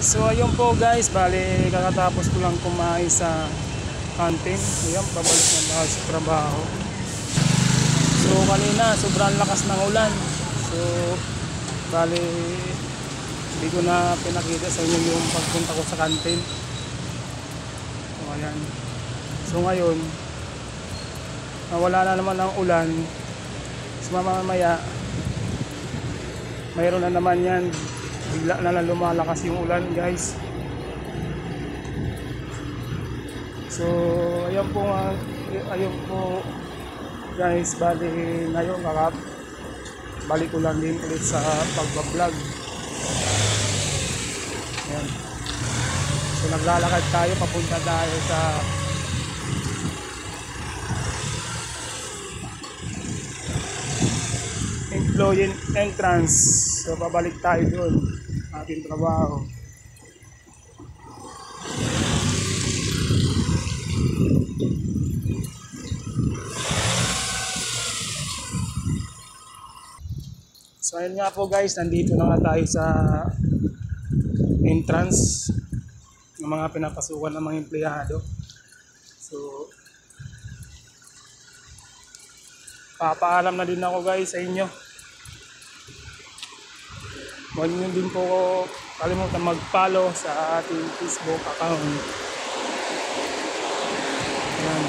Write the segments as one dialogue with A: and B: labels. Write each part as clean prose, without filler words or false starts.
A: So ayun po guys, bali kakatapos ko lang kumain sa canteen. Ayun, pabalik na bahay sa trabaho. So kanina, sobrang lakas ng ulan. So bali hindi ko na pinakita sa inyo yung pagpunta ko sa canteen. So ayan. So ngayon, wala na naman ang ulan. So mamaya mayroon na naman yan. Bigla na lang lumalakas yung ulan guys. So ayun po guys, bali ngayon balik ko lang din ulit sa pagbablog. Ayan. So naglalakad tayo, papunta tayo sa employee entrance. So babalik tayo doon ating trabaho. So ayun nga po guys, nandito na nga tayo sa entrance ng mga pinapasukan ng mga empleyado. So papaalam na din ako guys sa inyo. Huwag nyo din po kalimutan mag-follow sa ating Facebook account. Ayan.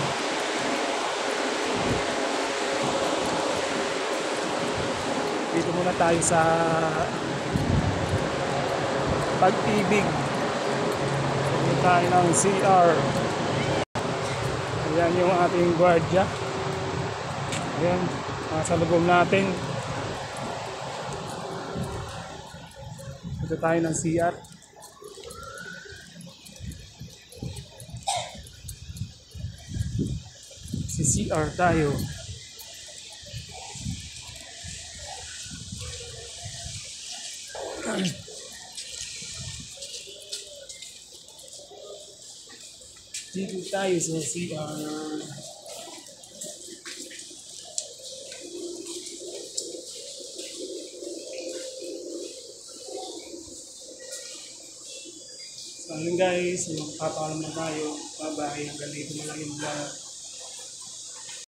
A: Dito muna tayo sa Pag-ibig. Dito tayo ng CR. Ayan yung ating guardia. Ayan, nasa lubong natin. Dito tayo ng CR. Si CR tayo. Dito tayo sa CR. So ayun guys, papaalam na tayo. Bye bye, hanggang dito na lang yung vlog.